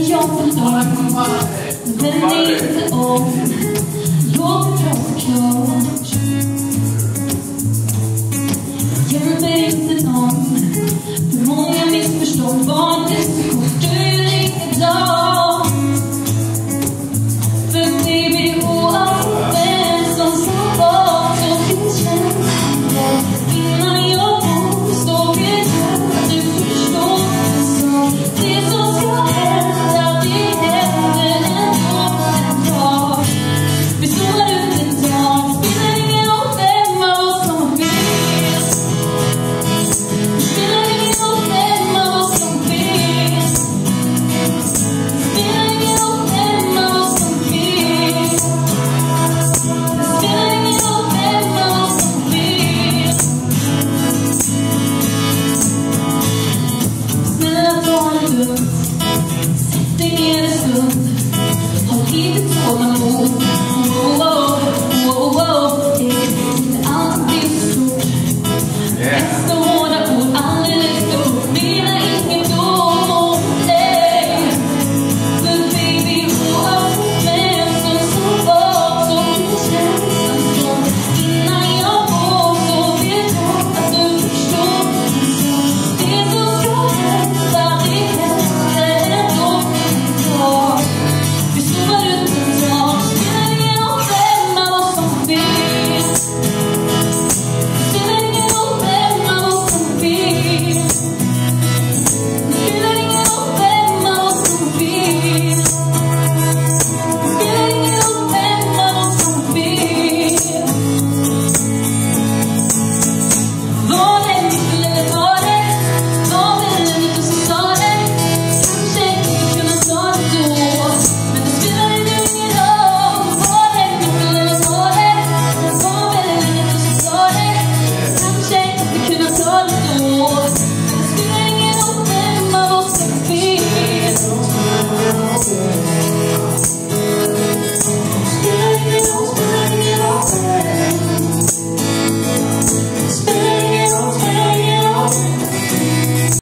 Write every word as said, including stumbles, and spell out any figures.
jag förstår. Men inte om. Låt mig prata klart. Göm mig inte någon. För många missförstånd. Var det så kort du är riktigt glad. För baby, oavsett som så var så finns känslor. Innan jag påstår vet jag att du förstår. Så det som ska hända, det händer ändå en dag. Vi står ut en dag, spelar ingen roll vem av oss som har fel. Spelar ingen roll vem av oss som fel. Spelar ingen roll vem av oss som fel. Spelar ingen roll vem av oss som fel. Snälla ta det lugnt. Sätt dig ner en stund. Håll inte